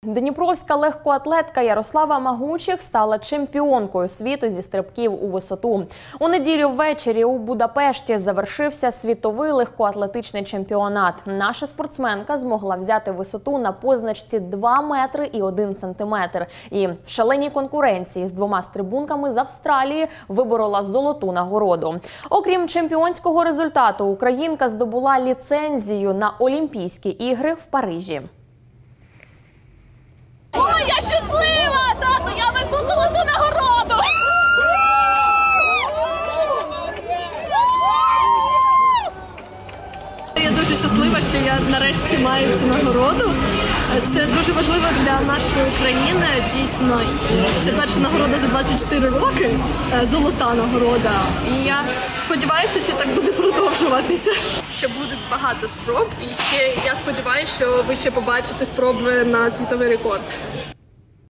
Дніпровська легкоатлетка Ярослава Магучих стала чемпіонкою світу зі стрибків у висоту. У неділю ввечері у Будапешті завершився світовий легкоатлетичний чемпіонат. Наша спортсменка змогла взяти висоту на позначці 2 метри і 1 сантиметр. І в шаленій конкуренції з 2 стрибунками з Австралії виборола золоту нагороду. Окрім чемпіонського результату, українка здобула ліцензію на Олімпійські ігри в Парижі. Ой, я щаслива, тату, я везу золоту нагороду! Я дуже щаслива, що я нарешті маю цю нагороду. Це дуже важливо для нашої країни, дійсно. Це перша нагорода за 24 роки, золота нагорода. І я сподіваюся, що так буде продовжуватися. Що буде багато спроб, і ще я сподіваюся, що ви ще побачите спроби на світовий рекорд.